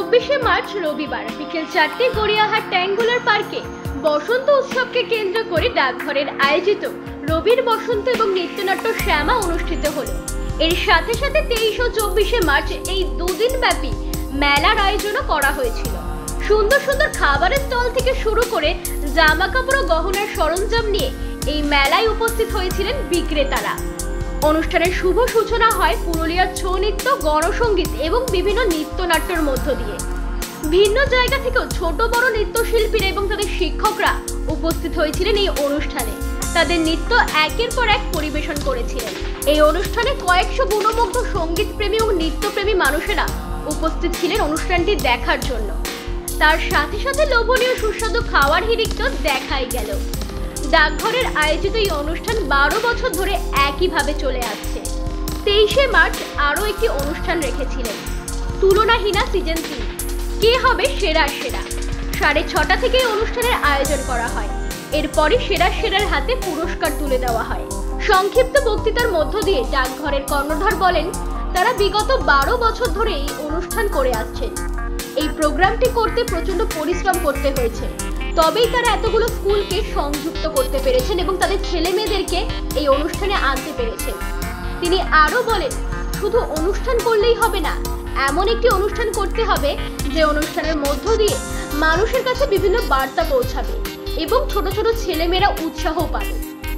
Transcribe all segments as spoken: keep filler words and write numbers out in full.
চব্বিশে মার্চ রবিবার বিকেল চারটে গড়িয়াহাট ট্যাঙ্গুলার পার্কে বসন্ত উৎসবকে কেন্দ্র করে ডাকঘরের আয়োজিত রবির বসন্ত এবং নৃত্যনাট্য শ্যামা অনুষ্ঠিত হলো। এর সাথে সাথে তেইশ ও চব্বিশে মার্চ এই দুদিন ব্যাপী মেলার আয়োজনও করা হয়েছিল। সুন্দর সুন্দর খাবারের স্টল থেকে শুরু করে জামা কাপড় ও গহনার সরঞ্জাম নিয়ে এই মেলায় উপস্থিত হয়েছিলেন বিক্রেতারা। অনুষ্ঠানের শুভ সূচনা হয় পুরুলিয়ার ছৌ নৃত্য, গণসঙ্গীত এবং বিভিন্ন নৃত্যনাট্যের মধ্য দিয়ে। ভিন্ন জায়গা থেকেও ছোট বড় নৃত্যশিল্পীরা এবং তাদের শিক্ষকরা উপস্থিত হয়েছিলেন এই অনুষ্ঠানে। তাদের নৃত্য একের পর এক পরিবেশন করেছিলেন। এই অনুষ্ঠানে কয়েকশো গুণমুগ্ধ সঙ্গীত প্রেমী এবং নৃত্যপ্রেমী মানুষেরা উপস্থিত ছিলেন অনুষ্ঠানটি দেখার জন্য। তার সাথে সাথে লোভনীয় সুস্বাদু খাওয়ার হিড়িক তো দেখাই গেল। ডাকঘরের আয়োজিত এই অনুষ্ঠান বারো বছর ধরে একইভাবে চলে আসছে। তেইশে মার্চ আরও একটি অনুষ্ঠান রেখেছিলেন, তুলনাহীনা সিজন তিন, কে হবে সেরা সেরা। সাড়ে ছটা থেকে এই অনুষ্ঠানের আয়োজন করা হয়। এরপরই সেরা সেরার হাতে পুরস্কার তুলে দেওয়া হয়। সংক্ষিপ্ত বক্তৃতার মধ্য দিয়ে ডাকঘরের কর্ণধার বলেন, তারা বিগত বারো বছর ধরে এই অনুষ্ঠান করে আসছেন। এই প্রোগ্রামটি করতে প্রচন্ড পরিশ্রম করতে হয়েছে, তবেই তারা এতগুলো স্কুলকে সংযুক্ত করতে পেরেছেন এবং তাদের ছেলে মেয়েদেরকে এই অনুষ্ঠানে আনতে পেরেছেন। তিনি আরো বলেন, শুধু অনুষ্ঠান করলেই হবে না, এমন একটি অনুষ্ঠান করতে হবে যে অনুষ্ঠানের মধ্য দিয়ে মানুষের কাছে বিভিন্ন বার্তা পৌঁছাবে এবং ছোট ছোট ছেলেমেয়েরা উৎসাহ পাবে।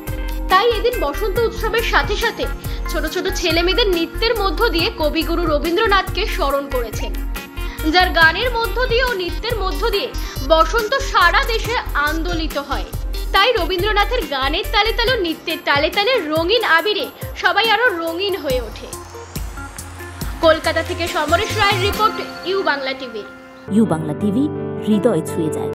তাই এদিন বসন্ত উৎসবের সাথে সাথে ছোট ছোট ছেলে মেয়েদের নৃত্যের মধ্য দিয়ে কবিগুরু রবীন্দ্রনাথকে স্মরণ করেছেন, যার গানের মধ্য দিয়ে ও নৃত্যের মধ্য দিয়ে বসন্ত সারা দেশে আন্দোলিত হয়। তাই রবীন্দ্রনাথের গানের তালে তালে নৃত্যের তালে তালে রঙিন আবিরে সবাই আরো রঙিন হয়ে ওঠে। কলকাতা থেকে সমরেশ রায়ের report, U Bangla TV. U Bangla TV হৃদয় ছুঁয়ে যায়।